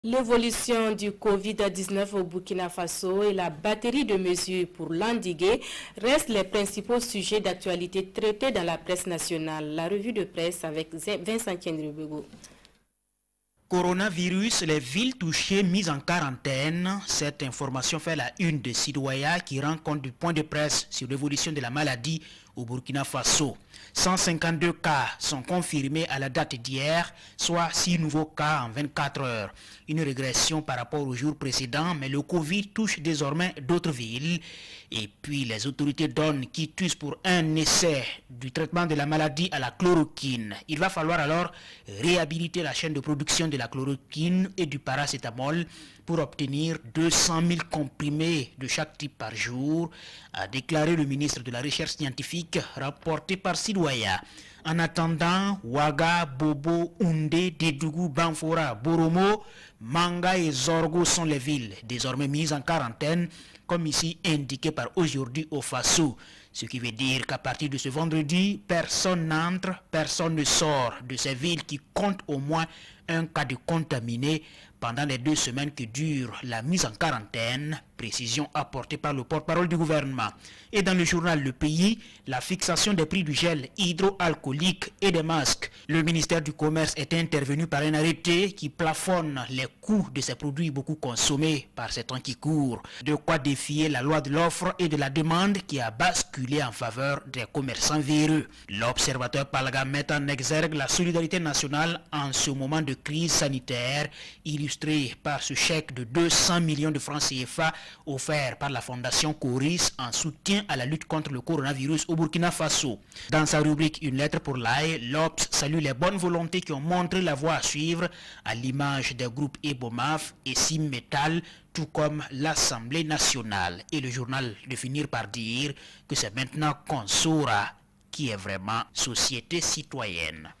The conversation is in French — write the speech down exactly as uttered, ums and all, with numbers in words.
L'évolution du Covid dix-neuf au Burkina Faso et la batterie de mesures pour l'endiguer restent les principaux sujets d'actualité traités dans la presse nationale. La revue de presse avec Vincent Kendribego. Coronavirus, les villes touchées mises en quarantaine. Cette information fait la une de Sidouaya qui rend compte du point de presse sur l'évolution de la maladie au Burkina Faso. cent cinquante-deux cas sont confirmés à la date d'hier, soit six nouveaux cas en vingt-quatre heures. Une régression par rapport au jour précédent, mais le Covid touche désormais d'autres villes. Et puis les autorités donnent quitus pour un essai du traitement de la maladie à la chloroquine. Il va falloir alors réhabiliter la chaîne de production de la chloroquine et du paracétamol pour obtenir deux cent mille comprimés de chaque type par jour, a déclaré le ministre de la Recherche scientifique, rapporté par Sidouaya. En attendant, Ouaga, Bobo, Oundé, Dédougou, Banfora, Boromo, Manga et Zorgo sont les villes désormais mises en quarantaine, comme ici indiqué par Aujourd'hui au Faso. Ce qui veut dire qu'à partir de ce vendredi, personne n'entre, personne ne sort de ces villes qui comptent au moins un cas de contaminé pendant les deux semaines que dure la mise en quarantaine, précision apportée par le porte-parole du gouvernement. Et dans le journal Le Pays, la fixation des prix du gel hydroalcoolique et des masques. Le ministère du Commerce est intervenu par un arrêté qui plafonne les coûts de ces produits beaucoup consommés par ces temps qui courent. De quoi défier la loi de l'offre et de la demande qui a basculé en faveur des commerçants véreux. L'observateur Palaga met en exergue la solidarité nationale en ce moment de crise sanitaire, illustré par ce chèque de deux cents millions de francs C F A offert par la fondation Coris en soutien à la lutte contre le coronavirus au Burkina Faso. Dans sa rubrique Une lettre pour l'A E, l'Obs salue les bonnes volontés qui ont montré la voie à suivre à l'image des groupes Ebomaf et Simmetal, tout comme l'Assemblée nationale. Et le journal de finir par dire que c'est maintenant qu'on saura qui est vraiment société citoyenne.